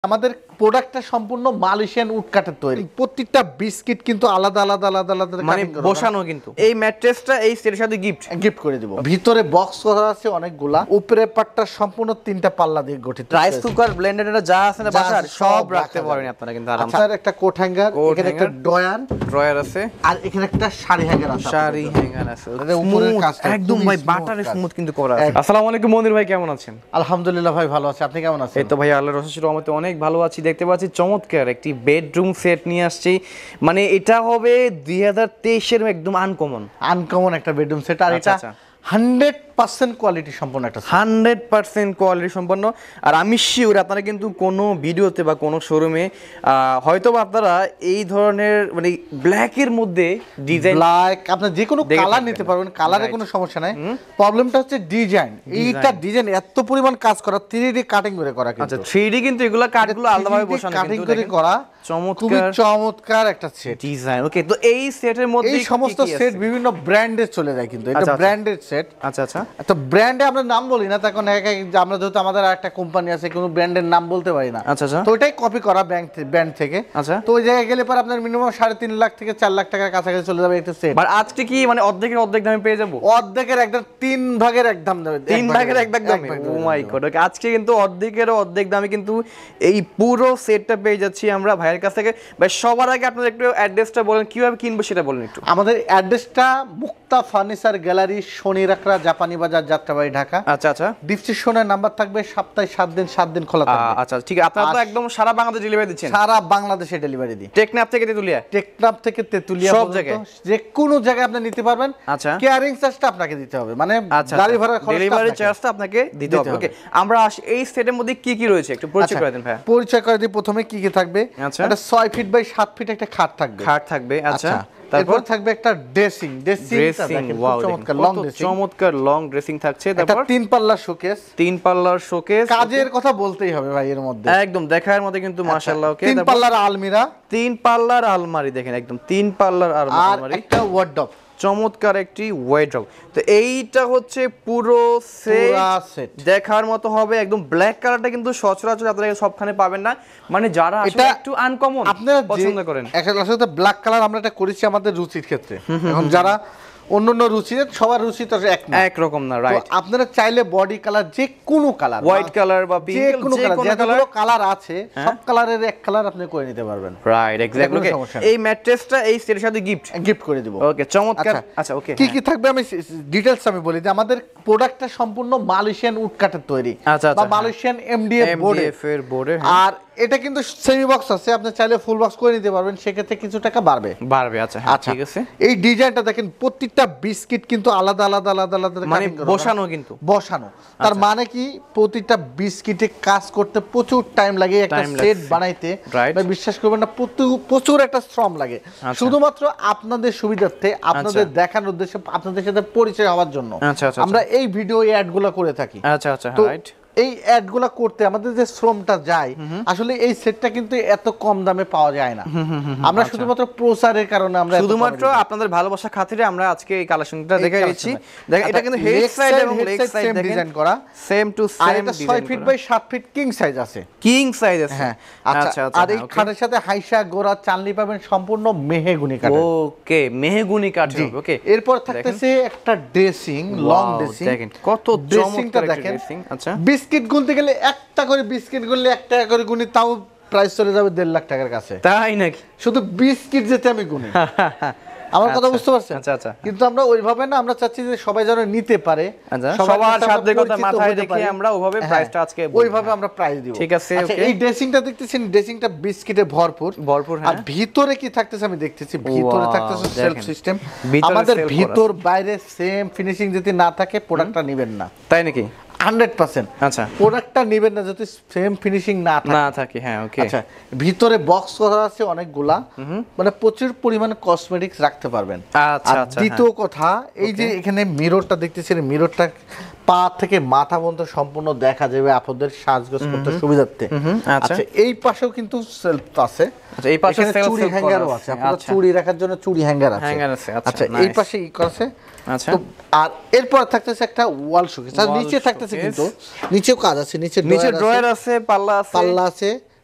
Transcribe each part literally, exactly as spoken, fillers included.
আমাদের প্রোডাক্টটা সম্পূর্ণ মালয়েশিয়ান উড কাঠের তৈরি। প্রত্যেকটা বিস্কিট কিন্তু আলাদা আলাদা আলাদা আলাদা মানে বসানো, কিন্তু এই ম্যাট্রেসটা এই সেটের সাথে গিফট গিফট করে দিব। ভিতরে বক্স করা আছে অনেকগুলা, উপরে পাটটা সম্পূর্ণ তিনটা পাল্লা দিয়ে গঠিত। রাইস কুকার, ব্লেন্ডার যা আছে না বাসার সব রাখতে পারেন আপনারা কিন্তু আরামসে। আর একটা কোট হ্যাঙ্গার, এখানে একটা ড্রয়ার ড্রয়ার আছে, আর এখানে একটা শাড়ি হ্যাঙ্গার আছে। শাড়ি হ্যাঙ্গার আছে, উপরের কাজটা একদম ভাই বাটার স্মুথ কিন্তু করা আছে। আসসালামু আলাইকুম মনির ভাই, কেমন আছেন? আলহামদুলিল্লাহ ভাই, ভালো আছি। আপনি কেমন আছেন? এই তো ভাই আল্লাহর রহমতে রহমতে অনেক ভালো আছি। দেখতে পাচ্ছি চমৎকার একটি বেডরুম সেট নিয়ে আসছি, মানে এটা হবে দুই হাজার তেইশের একদম আনকমন আনকমন একটা বেডরুম সেট। আর এটা হান্ড্রেড পার্সেন্ট কোয়ালিটি সম্পন্ন একটা হান্ড্রেড পার্সেন্ট কোয়ালিটি সম্পন্ন। আর আমি শিওর আপনারা কিন্তু কোনো ভিডিওতে বা কোনো শোরুমে হয়তো বা আপনারা এই ধরনের মানে ব্ল্যাকের মধ্যে ডিজাইন, ব্ল্যাক আপনারা যে কোনো কালার নিতে পারবেন, কালারে কোনো সমস্যা নাই। প্রবলেমটা হচ্ছে ডিজাইন। এইটা ডিজাইন এত পরিমাণ কাজ করা, থ্রি ডি কাটিং করে করা। আচ্ছা, থ্রি ডি কিন্তু এগুলো কাটগুলো আলাদাভাবে বসানো কাটিং করে করা, চমৎকার চমৎকার একটা সেট ডিজাইন। ওকে, তো এই সেটের মধ্যে এই সমস্ত সেট বিভিন্ন ব্র্যান্ডে চলে যায়, কিন্তু এটা ব্র্যান্ডেড সেট। আচ্ছা আচ্ছা, তো ব্র্যান্ডে আমরা নাম বলি না, তখন আমরা যেহেতু আমাদের একটা কোম্পানি আছে, কোনো ব্র্যান্ডের নাম বলতে পারি না। আচ্ছা আচ্ছা, তো ওইটাই কপি করা ব্র্যান্ড থেকে। আচ্ছা, তো ওই জায়গায় গেলে পর আপনার মিনিমাম সাড়ে তিন লাখ থেকে চার লাখ টাকার কাছাকাছি চলে যাবে একটা সেট। বাট আজকে কি মানে অর্ধেকের অর্ধেক দামে পেয়ে যাবো? অর্ধেকের একদম তিন ভাগের এক দাম দেবে, তিন ভাগের এক ভাগ দামে। ও মাই গড, ওকে, আজকে কিন্তু অর্ধেকের অর্ধেক দামে কিন্তু এই পুরো সেটটা পেয়ে যাচ্ছি আমরা ভাইয়ের কাছ থেকে। ভাই সবার আগে আপনাদের একটু অ্যাড্রেসটা বলেন, কিভাবে কিনবো সেটা বলেন একটু। আমাদের অ্যাড্রেসটা মুক্তা ফার্নিচার গ্যালারি, শনি রাখরা, জাপানি বাজার, যাত্রাবাড়ি, ঢাকা। আচ্ছা আচ্ছা, ডিসক্রিপশনে নাম্বার থাকবে, সপ্তাহে সাত দিন সাত দিন খোলা থাকবে। আচ্ছা ঠিক আছে, আপনারা তো একদম সারা বাংলাদেশে ডেলিভারি দিচ্ছেন? সারা বাংলাদেশে ডেলিভারি দিই। টেকনাফ থেকে তেতুলিয়া, টেকনাফ থেকে তেতুলিয়া সব জায়গায়, যে কোনো জায়গায় আপনি নিতে পারবেন। আচ্ছা, কেয়ারিং চার্জটা আপনাকে দিতে হবে, মানে গাড়ি ভাড়া খরচ, ডেলিভারি চার্জটা আপনাকে দিতে হবে। ওকে, আমরা এই সেটের মধ্যে কি কি রয়েছে একটু পরিচয় করে দেন ভাই। পরিচয় করে দিই। প্রথমে কি কি থাকবে, একটা ছয় ফিট বাই সাত ফিট একটা খাট থাকবে। খাট থাকবে, আচ্ছা। তারপর থাকবে একটা ড্রেসিং, ড্রেসিং চমৎকার লং ড্রেসিং, চমৎকার লং ড্রেসিং থাকছে। তারপর তিন পাল্লার শোকেস, তিন পাল্লার শোকেস, কাজের কথা বলতেই হবে ভাই এর মধ্যে, একদম দেখার মধ্যে কিন্তু মাশাআল্লাহ। ওকে, তিন পাল্লার আলমিরা, তিন পাল্লার আলমারি দেখেন, একদম তিন পাল্লার আলমারি, আর একটা ওয়ার্ডরোব, চমৎকার একটি ওয়ার্ডরোব। তো এইটা হচ্ছে পুরো সেট দেখার মতো হবে। একদম ব্ল্যাক কালারটা কিন্তু সচরাচর আপনারা সবখানে পাবেন না, মানে যারা আসলে একটু আনকমন আপনারা পছন্দ করেন। আসলে ব্ল্যাক কালার আমরা এটা করেছি আমাদের রুচির ক্ষেত্রে। এখন যারা অন্যান্য রুচি, সবার রুচি তো এক না, এক রকম না, রাইট। আপনারা চাইলে বডি কালার যে কোনো কালার, হোয়াইট কালার বা পিঙ্ক, যে কোনো কালার, কালার আছে সব কালারের এক কালার আপনি করে নিতে পারবেন, রাইট, এক্স্যাক্টলি। এই ম্যাট্রেসটা এই সেটের সাথে গিফট গিফট করে দিব। ওকে, চমৎকার। আচ্ছা, ওকে, কি কি থাকবে আমি ডিটেইলস আমি বলি যে আমাদের প্রোডাক্টটা সম্পূর্ণ মালয়েশিয়ান উড কাঠের তৈরি, বা মালয়েশিয়ান এমডিএফ এর বোর্ডে। আর এটা কিন্তু সেমি বক্স আছে, আপনি চাইলে ফুল বক্স করে নিতে পারবেন, সেক্ষেত্রে কিছু টাকা বাড়বে বাড়বে আচ্ছা, ঠিক আছে। এই ডিজাইনটা দেখেন, প্রত্যেকটা বিস্কিট কিন্তু আলাদা আলাদা আলাদা আলাদা মানে বসানো, কিন্তু বসানো। তার মানে কি, প্রতিটা বিস্কিটে কাজ করতে প্রচুর টাইম লাগে, একটা সেট বানাইতে বিশ্বাস করবেন না, প্রচুর একটা শ্রম লাগে। শুধুমাত্র আপনাদের সুবিধার্থে, আপনাদের দেখানোর উদ্দেশ্যে, আপনাদের সাথে পরিচয় হওয়ার জন্য আমরা এই ভিডিও অ্যাডগুলো করে থাকি। আচ্ছা আচ্ছা, রাইট। এই অ্যাডগুলো করতে আমাদের যে শ্রমটা যায়, আসলে এই সেটটা কিন্তু এত কম দামে পাওয়া যায় না। আমরা শুধুমাত্র প্রচারের কারণে, আমরা শুধুমাত্র আপনাদের ভালোবাসা খাতিরে আমরা আজকে এই কালেকশনটা দেখাই দিচ্ছি। দেখেন, এটা কিন্তু হেড সাইড এবং লেগ সাইড ডিজাইন করা, সেম টু সেম ডিজাইন। ছয় ফিট বাই সাত ফিট কিং সাইজ আছে, কিং সাইজ আছে, হ্যাঁ। আচ্ছা, আর এই খাটের সাথে হাইসা গোরা চানলি পাবেন সম্পূর্ণ মেহগুনি কাঠ। ওকে, মেহগুনি কাঠ। ওকে, এরপর থাকতেছে একটা ড্রেসিং, লং ড্রেসিং। দেখেন কত চমৎকার একটা ড্রেসিং। আচ্ছা, বিস্কিট গুনতে গেলে একটা করে বিস্কিট গুনলে এক টাকা করে গুনি, তাও প্রাইস চলে যাবে দেড় লাখ টাকার কাছে। তাই নাকি? শুধু বিস্কিট যেতে আমি গুনি। আমার কথা বুঝতে পারছেন? আচ্ছা আচ্ছা, কিন্তু আমরা ওইভাবে না, আমরা চাচ্ছি যে সবাই যেন নিতে পারে, সবার সাধ্যের কথা মাথায় রেখে আমরা ওইভাবে প্রাইসটা আজকে ওইভাবে আমরা প্রাইস দিব। ঠিক আছে, ওকে। এই ড্রেসিংটা দেখতেছেন, ড্রেসিংটা বিস্কিটে ভরপুর ভরপুর। আর ভিতরে কি থাকতেছে আমি দেখতেছি, ভিতরে থাকতেছে সেলফ সিস্টেম। আমাদের ভিতর বাইরে সেম ফিনিশিং যদি না থাকে, প্রোডাক্টটা নেবেন না। তাই নাকি? Hundred percent. আচ্ছা, প্রোডাক্টটা নেবেন না যদি সেম ফিনিশিং না থাকে না থাকে হ্যাঁ, ওকে। আচ্ছা, ভিতরে বক্স করা আছে অনেকগুলা, মানে প্রচুর পরিমাণে কসমেটিক্স রাখতে পারবেন। আচ্ছা আচ্ছা, দ্বিতীয় কথা, এই যে এখানে মিররটা দেখতেছেন, মিররটা পা থেকে মাথা পর্যন্ত সম্পূর্ণ দেখা যাবে আপনাদের সাজগোজ করতে সুবিধার্থে। আচ্ছা, এই পাশেও কিন্তু সেলফ আছে। আচ্ছা, এই পাশে চুড়ি হ্যাঙ্গারও আছে, আপনারা চুড়ি রাখার জন্য চুড়ি হ্যাঙ্গার আছে। আচ্ছা, এই পাশে ই আছে। আচ্ছা, আর এরপর থাকতেছে একটা ওয়াল শোকেস, আর নিচে থাকতেছে কিন্তু নিচেও কাজ আছে, নিচে নিচে ড্রয়ার আছে, পাল্লা আছে, পাল্লা আছে,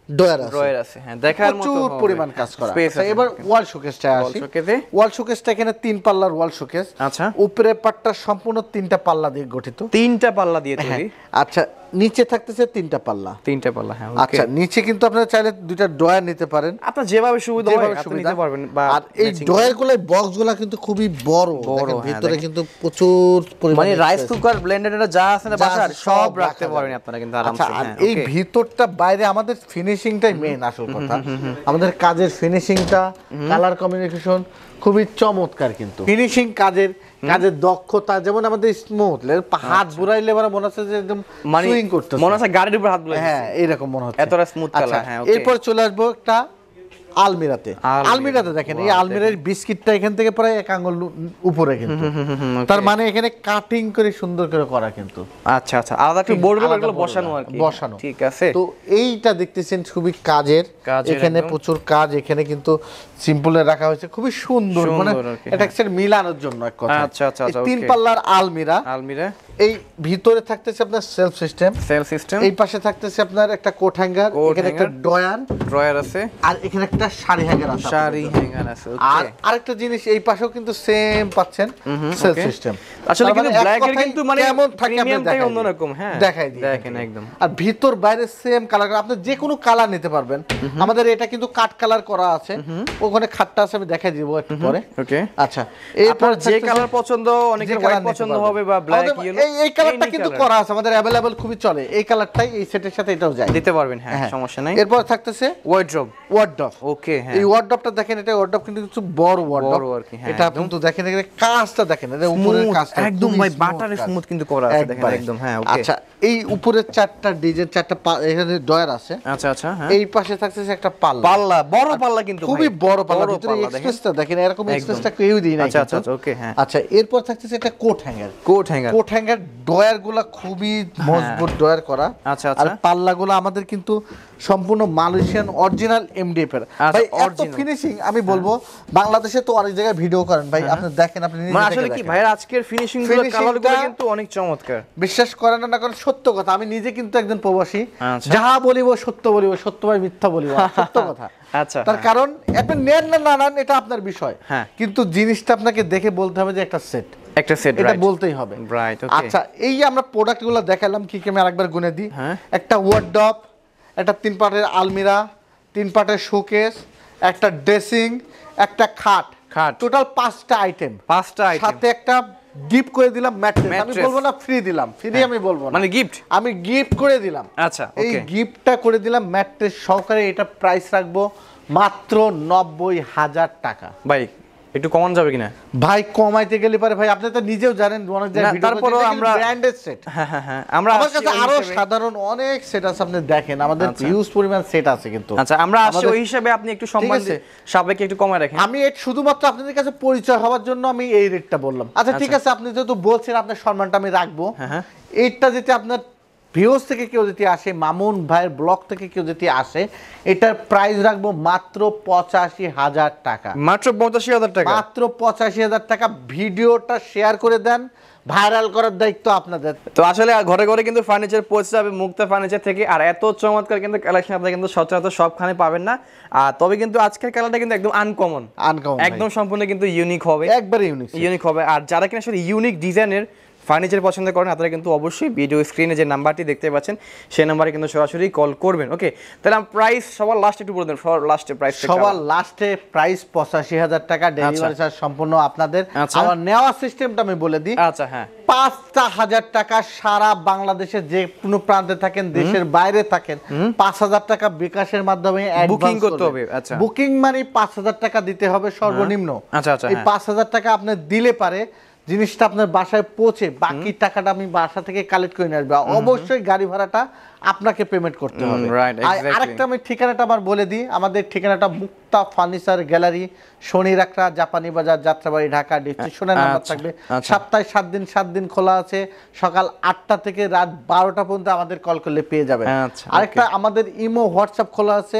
ডয়ার আছে ডয়ার আছে হ্যাঁ দেখার মতো প্রচুর পরিমাণ কাজ করা আচ্ছা এবার ওয়াল শোকেসটা আসি ওয়াল শোকেসটা এখানে তিন পাল্লার ওয়াল শোকেস আচ্ছা উপরে পাটটা সম্পূর্ণ তিনটা পাল্লা দিয়ে গঠিত তিনটা পাল্লা দিয়ে তৈরি আচ্ছা নিচে থাকতেছে তিনটা পাল্লা তিনটা পাল্লা হ্যাঁ আচ্ছা নিচে কিন্তু আপনারা চাইলে দুইটা ডয়ার নিতে পারেন আপনার যেভাবে সুবিধা হয় আপনি নিতে পারবেন আর এই ডয়ারগুলো বক্সগুলো কিন্তু খুবই বড় দেখেন ভিতরে কিন্তু প্রচুর পরিমাণে মানে রাইস কুকার ব্লেন্ডার এটা যা আছে না বাসার সব রাখতে পারবেন আপনারা কিন্তু আরামসে আর এই ভিতরটা বাইরে আমাদের ফিনিশিংটাই মেইন আসল কথা আমাদের কাজের ফিনিশিংটা কালার কমিউনিকেশন খুবই চমৎকার কিন্তু ফিনিশিং কাজের কাজের দক্ষতা যেমন আমাদের স্মুথ হাত বুড়াইলে মানে মনে হচ্ছে যে একদম সুইং করতেছে মনে হচ্ছে গাড়ির উপর হাত বুলাই হ্যাঁ এরকম মনে হচ্ছে এতটা স্মুথ কালার হ্যাঁ ওকে এরপর চলে আসবো একটা আলমিরাতে আলমিরাতে দেখেন এই আলমিরার বিস্কিটটা এখান থেকে প্রায় এক আঙ্গুল উপরে কিন্তু তার মানে এখানে কাটিং করে সুন্দর করে করা কিন্তু আচ্ছা আচ্ছা আলাদা একটা বোর্ড এগুলো বসানো আর কি বসানো ঠিক আছে তো এইটা দেখতেছেন খুবই কাজের এখানে প্রচুর কাজ এখানে কিন্তু সিম্পলে রাখা হয়েছে খুবই সুন্দর মানে এটা একটা মিলানোর জন্য এক কথা আচ্ছা আচ্ছা আচ্ছা তিন পাল্লার আলমিরা আলমিরা এই ভিতরে থাকতেছে আপনার সেলফ সিস্টেম সেলফ সিস্টেম এই পাশে থাকতেছে আপনার একটা কোট হ্যাঙ্গার এখানে একটা ডয়ার ড্রয়ার আছে আর এখানে একটা শাড়ি হ্যাঙ্গার আছে শাড়ি হ্যাঙ্গার আছে ওকে আর আরেকটা জিনিস এই পাশেও কিন্তু সেম পাচ্ছেন সেলফ সিস্টেম আসলে কিন্তু ব্ল্যাক এর কিন্তু মানে কেমন থাকে প্রিমিয়ামটাই অন্যরকম হ্যাঁ দেখাই দিই দেখেন একদম আর ভিতর বাইরে সেম কালার আপনি যে কোনো কালার নিতে পারবেন আমাদের এটা কিন্তু কাট কালার করা আছে ওখানে খাটটা আছে আমি দেখাই দিব একটু পরে ওকে আচ্ছা এরপর যে কালার পছন্দ অনেকের হোয়াইট পছন্দ হবে বা ব্ল্যাক ইয়েলো এই এই কালারটা কিন্তু করা আছে আমাদের अवेलेबल খুবই চলে এই কালারটাই এই সেটের সাথে এটাও যায় দিতে পারবেন হ্যাঁ সমস্যা নাই এরপর থাকতেছে ওয়ার্ড্রপ ওয়ার্ডরোব ওকে হ্যাঁ এই ওয়ার্ডরোবটা দেখেন এটা ওয়ার্ডরোব কিন্তু কিছু বড় ওয়ার্ডরোব এটা কিন্তু দেখেন এর কাজটা দেখেন এর উপরের কাজটা একদম ভাই বাটার স্মুথ কিন্তু করা আছে দেখেন একদম হ্যাঁ ওকে আচ্ছা এই উপরের চারটা ডিজাইন চারটা এখানে ডয়ার আছে আচ্ছা আচ্ছা হ্যাঁ এই পাশে থাকছে একটা পাল্লা পাল্লা বড় পাল্লা কিন্তু খুবই বড় পাল্লা ভিতরে এক্সপ্রেসটা দেখেন এরকম এক্সপ্রেসটা কেউ দিই না আচ্ছা আচ্ছা ওকে হ্যাঁ আচ্ছা এরপর থাকছে একটা coat hanger coat hanger coat hanger ডয়ারগুলো খুবই মজবুত ডয়ার করা আচ্ছা আর পাল্লাগুলো আমাদের কিন্তু সম্পূর্ণ মালয়েশিয়ান অরিজিনাল এমডিএফ এর ভাই এত ফিনিশিং আমি বলবো বাংলাদেশে তো অনেক জায়গায় ভিডিও করেন ভাই আপনি দেখেন আপনি নিজে দেখেন আসলে কি ভাই আজকের ফিনিশিং গুলো কালারগুলো কিন্তু অনেক চমৎকার বিশ্বাস করেন না করেন সত্য কথা আমি নিজে কিন্তু একজন প্রবাসী যাহা বলিব সত্য বলিব সত্য ভাই মিথ্যা বলিব সত্য কথা আচ্ছা তার কারণ আপনি নেন না না নেন এটা আপনার বিষয় কিন্তু জিনিসটা আপনাকে দেখে বলতে হবে যে একটা সেট একটা সেট এটা বলতেই হবে রাইট ওকে আচ্ছা এই আমরা প্রোডাক্টগুলো দেখালাম কি কি আমি আরেকবার গুনে দিই একটা ওয়ার্ডরোব একটা তিন পাটের আলমিরা তিন পাটের শোকেস একটা ড্রেসিং একটা খাট খাট টোটাল পাঁচটা আইটেম পাঁচটা আইটেম সাথে একটা গিফট করে দিলাম ম্যাট্রেস আমি বলবো না ফ্রি দিলাম ফ্রি আমি বলবো না মানে গিফট আমি গিফট করে দিলাম আচ্ছা এই গিফটটা করে দিলাম ম্যাট্রেস সহকারে এটা প্রাইস রাখবো মাত্র নব্বই হাজার টাকা ভাই একটু কমান যাবে কিনা ভাই কমাইতে গেলে পারে ভাই আপনি তো নিজেও জানেন অনেক জায়গায় ভিডিও তারপরও আমরা ব্র্যান্ডেড সেট হ্যাঁ হ্যাঁ হ্যাঁ আমরা আমার কাছে আরো সাধারণ অনেক সেট আছে আপনি দেখেন আমাদের হিউজ পরিমাণ সেট আছে কিন্তু আচ্ছা আমরা আসলে ওই হিসাবে আপনি একটু সম্মান সাবেকে একটু কমায় রাখেন আমি এটা শুধুমাত্র আপনাদের কাছে পরিচয় হওয়ার জন্য আমি এই রেটটা বললাম আচ্ছা ঠিক আছে আপনি যেহেতু বলছেন আপনার সম্মানটা আমি রাখবো হ্যাঁ এইটা যেটা আপনার ভিউজ থেকে কেউ যদি আসে মামুন ভাইয়ের ব্লগ থেকে কেউ যদি আসে এটার প্রাইস রাখবো মাত্র পঁচাশি হাজার টাকা মাত্র পঁচাশি হাজার টাকা মাত্র পঁচাশি হাজার টাকা ভিডিওটা শেয়ার করে দেন ভাইরাল করার দায়িত্ব আপনাদের তো আসলে ঘরে ঘরে কিন্তু ফার্নিচার পৌঁছে যাবে মুক্তা ফার্নিচার থেকে আর এত চমৎকার কিন্তু কালেকশন আপনারা কিন্তু সচরাচর সবখানে পাবেন না আর তবে কিন্তু আজকের কালারটা কিন্তু একদম আনকমন আনকমন একদম সম্পূর্ণ কিন্তু ইউনিক হবে একবারে ইউনিক ইউনিক হবে আর যারা কিনা আসলে ইউনিক ডিজাইনের ফার্নিচার পছন্দ করেন আপনারা কিন্তু অবশ্যই ভিডিও স্ক্রিনে যে নাম্বারটি দেখতে পাচ্ছেন সেই নাম্বারে কিন্তু সরাসরি কল করবেন ওকে তাহলে আমি প্রাইস সবার লাস্ট একটু বলে দেন সবার লাস্টে প্রাইস সবার লাস্টে প্রাইস পঁচাশি হাজার টাকা ডেলিভারি চার্জ সম্পূর্ণ আপনাদের আমার নেওয়া সিস্টেমটা আমি বলে দিই আচ্ছা হ্যাঁ পাঁচটা হাজার টাকা সারা বাংলাদেশে যে কোনো প্রান্তে থাকেন দেশের বাইরে থাকেন পাঁচ হাজার টাকা বিকাশের মাধ্যমে বুকিং করতে হবে আচ্ছা বুকিং মানে পাঁচ হাজার টাকা দিতে হবে সর্বনিম্ন আচ্ছা আচ্ছা এই পাঁচ হাজার টাকা আপনি দিলে পারে জিনিসটা আপনার বাসায় পৌঁছে বাকি টাকাটা আমি বাসা থেকে কালেক্ট করে নিয়ে আসবো অবশ্যই গাড়ি ভাড়াটা আপনাকে পেমেন্ট করতে হবে আরেকটা আমি ঠিকানাটা আমার বলে দিই আমাদের ঠিকানাটা মুক্তা ফার্নিচার গ্যালারি শনি রাখরা জাপানি বাজার যাত্রাবাড়ি ঢাকা ডিস্ট্রিকশনের নাম্বার থাকবে সপ্তাহে সাত দিন সাত দিন খোলা আছে সকাল আটটা থেকে রাত বারোটা পর্যন্ত আমাদের কল করলে পেয়ে যাবেন আরেকটা আমাদের ইমো হোয়াটসঅ্যাপ খোলা আছে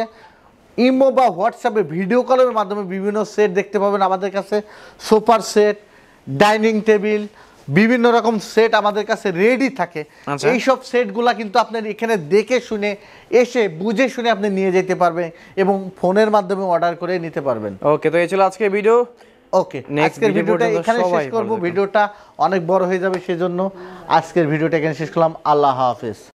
ইমো বা হোয়াটসঅ্যাপে ভিডিও কলের মাধ্যমে বিভিন্ন সেট দেখতে পাবেন আমাদের কাছে সোফার সেট ডাইনিং টেবিল বিভিন্ন রকম সেট আমাদের কাছে রেডি থাকে। এই সব সেটগুলা কিন্তু আপনি এখানে দেখে শুনে এসে বুঝে শুনে আপনি নিয়ে যেতে পারবেন এবং ফোনের মাধ্যমে অর্ডার করে নিতে পারবেন। ওকে, তো এই ছিল আজকের ভিডিও। ওকে, আজকের ভিডিওটা এখানে শেষ করব। ভিডিওটা অনেক বড় হয়ে যাবে, সেজন্য আজকের ভিডিওটা এখানে শেষ করলাম। আল্লাহ হাফেজ।